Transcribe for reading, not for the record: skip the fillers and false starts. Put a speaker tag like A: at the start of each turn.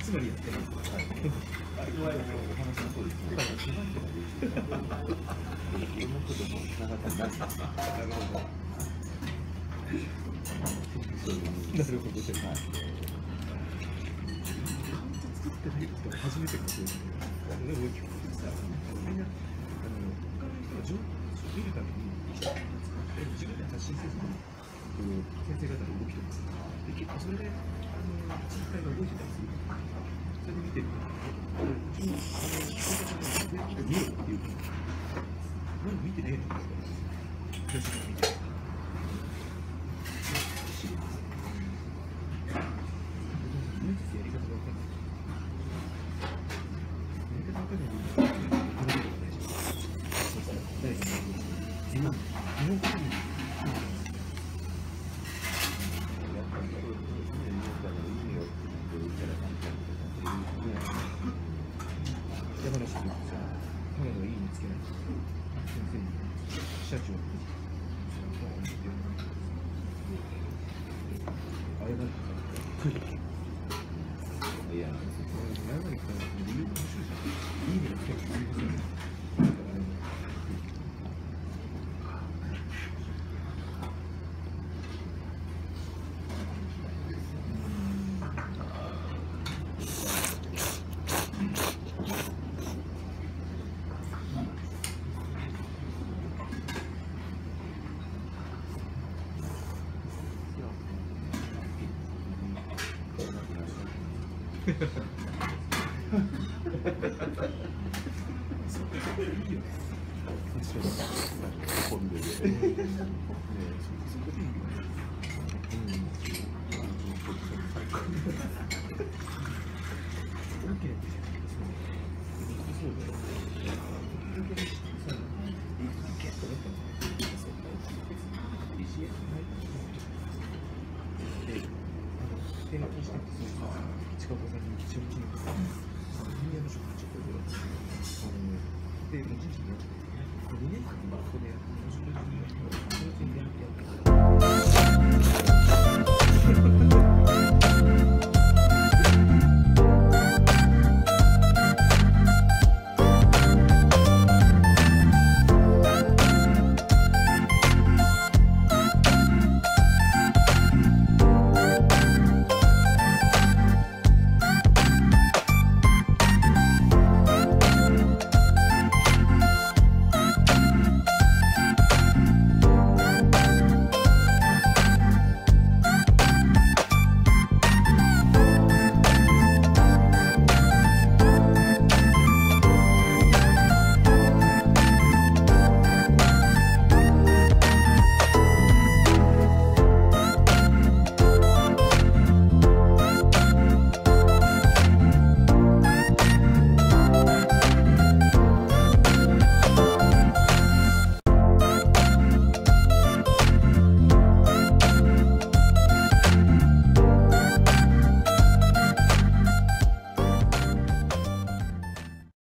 A: つまりやってない。
B: あれはお話の通りですね。基本ってのはできる。もこともつながってないんです。
A: なるほど。
B: そういう。
A: なるほど。はい。作ってない人は初めてかもしれない。でも結局さ、みんな他の人が見るために作って自分で発信せずに先生方の動きとかで結構それで実態が動いてたりする。それで見てる。うちの先生方が見ろっていうか、何見てねえのか。先生が見てる。やり方が分かんない。やり方分かんないのに、このことが大事。誰かの日本国民。山梨とか、彼のいいにつけない。先生に、社長に、謝るとか。いや、謝るから理由が面白いじゃん。いい意味でつけない。で、もう人事で、2年間ここでやって、